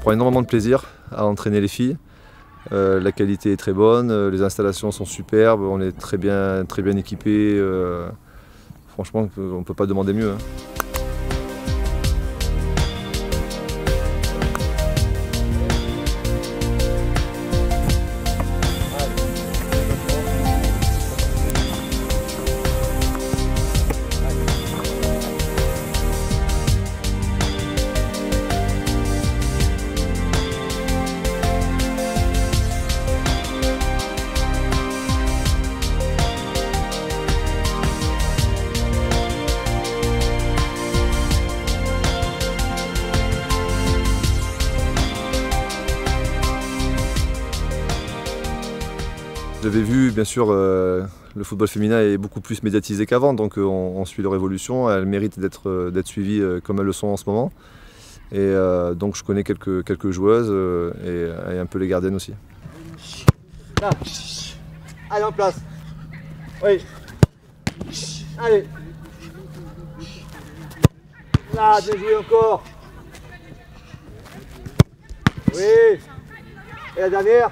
prend énormément de plaisir à entraîner les filles. La qualité est très bonne, les installations sont superbes, on est très bien équipés. Franchement, on ne peut pas demander mieux. J'avais vu, bien sûr, le football féminin est beaucoup plus médiatisé qu'avant, donc on suit leur évolution. Elles méritent d'être suivies comme elles le sont en ce moment. Et donc je connais quelques joueuses et un peu les gardiennes aussi. Là, allez en place. Oui. Allez. Là, bien joué encore. Oui. Et la dernière.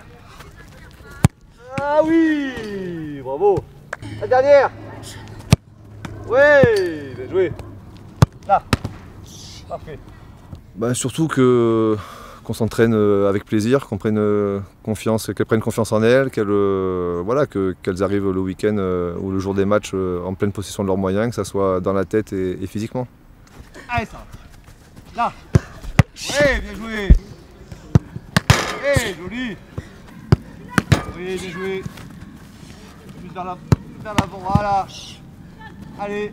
Ah oui, bravo. La dernière. Oui, bien joué. Là. Parfait. Surtout qu'on s'entraîne avec plaisir, qu'on prenne confiance, qu'elles prennent confiance en elles, qu'elles arrivent le week-end ou le jour des matchs en pleine possession de leurs moyens, que ça soit dans la tête et physiquement. Allez, ça. Là. Oui, bien joué. Joli. Oui, bien joué. Plus vers l'avant, voilà. Allez.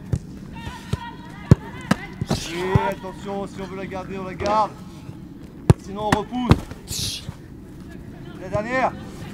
Et attention, si on veut la garder, on la garde. Sinon, on repousse. La dernière.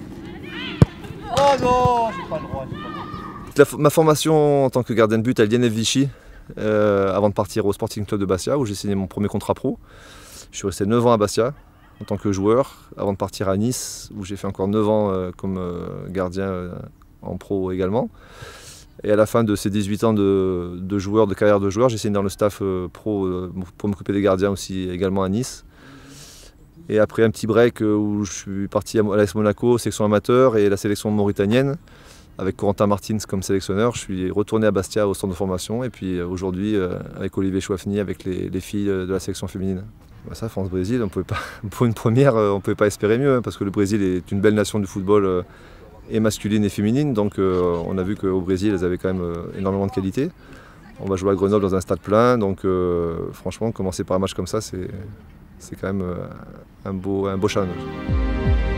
Oh non, j'ai pas le droit. Ma formation en tant que gardien de but à l'INF Vichy, avant de partir au Sporting Club de Bastia, où j'ai signé mon premier contrat pro. Je suis resté 9 ans à Bastia en tant que joueur, avant de partir à Nice, où j'ai fait encore 9 ans comme gardien en pro également. Et à la fin de ces 18 ans de carrière de joueur, j'ai signé dans le staff pro pour m'occuper des gardiens aussi également à Nice. Et après un petit break où je suis parti à l'AS Monaco, sélection amateur et la sélection mauritanienne, avec Corentin Martins comme sélectionneur, je suis retourné à Bastia au centre de formation et puis aujourd'hui avec Olivier Chouafny avec les filles de la sélection féminine. Ça, France-Brésil, pour une première, on ne pouvait pas espérer mieux parce que le Brésil est une belle nation du football et masculine et féminine, donc on a vu qu'au Brésil elles avaient quand même énormément de qualité. On va jouer à Grenoble dans un stade plein, donc franchement commencer par un match comme ça c'est quand même un beau challenge.